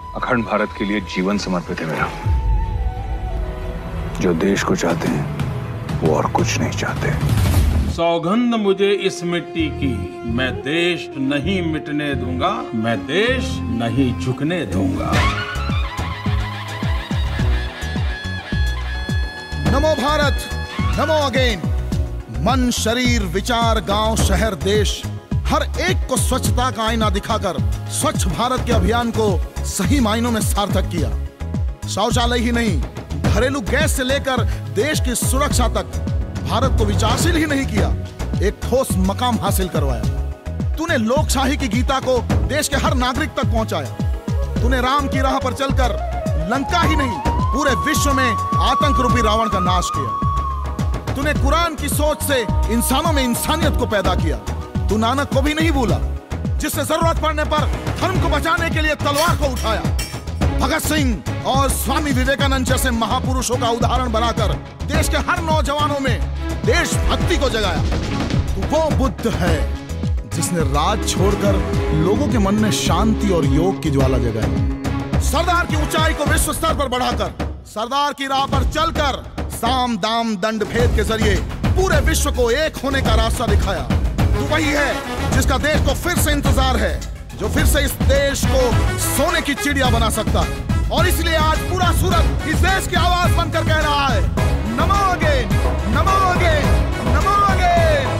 अखंड भारत के लिए जीवन समर्पित है मेरा। जो देश को चाहते हैं वो और कुछ नहीं चाहते। सौगंध मुझे इस मिट्टी की, मैं देश नहीं मिटने दूंगा, मैं देश नहीं झुकने दूंगा। नमो भारत, नमो अगेन। मन, शरीर, विचार, गांव, शहर, देश, हर एक को स्वच्छता का आईना दिखाकर स्वच्छ भारत के अभियान को सही मायनों में सार्थक किया। शौचालय ही नहीं, घरेलू गैस से लेकर देश की सुरक्षा तक भारत को विचारशील ही नहीं किया, एक ठोस मकाम हासिल करवाया। तूने लोकशाही की गीता को देश के हर नागरिक तक पहुंचाया। तूने राम की राह पर चलकर लंका ही नहीं, पूरे विश्व में आतंक रूपी रावण का नाश किया। तूने कुरान की सोच से इंसानों में इंसानियत को पैदा किया। तू नानक को भी नहीं भूला, जिसने जरूरत पड़ने पर धर्म को बचाने के लिए तलवार को उठाया। भगत सिंह और स्वामी विवेकानंद जैसे महापुरुषों का उदाहरण बनाकर देश के हर नौजवानों में देशभक्ति को जगाया। तू वो बुद्ध है जिसने राज छोड़कर लोगों के मन में शांति और योग की ज्वाला जगाई। सरदार की ऊंचाई को विश्व स्तर पर बढ़ाकर, सरदार की राह पर चलकर साम दाम दंड भेद के जरिए पूरे विश्व को एक होने का रास्ता दिखाया। तू वही है जिसका देश को फिर से इंतजार है, जो फिर से इस देश को सोने की चिड़िया बना सकता है। और इसलिए आज पूरा सूरत इस देश की आवाज बनकर कह रहा है, नमो अगेन, नमो अगेन, नमो अगेन।